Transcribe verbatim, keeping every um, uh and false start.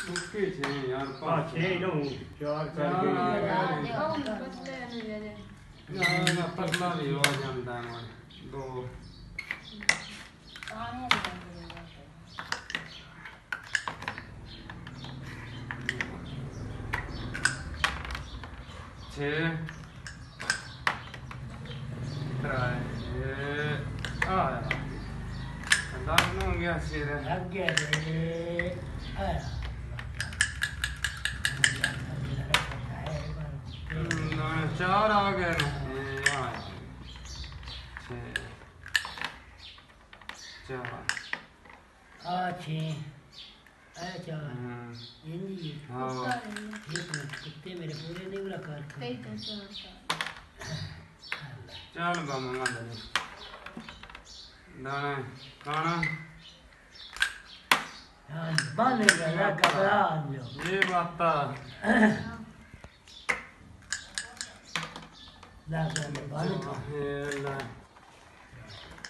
मुक्के छे यार पाँच छः नो चार चार के ना ना पतला भी हो जाता है दो छः ट्राई आ दाल हो गया शेर लग गया रे आया चार आ गए चार आ छः आया चार हिंदी हाँ एक मिनट कितने मेरे पूरे नहीं मुलाकात चल बाबा मादनी दाना काना हाँ बन गया घबरा लो ये बात ला कर बन है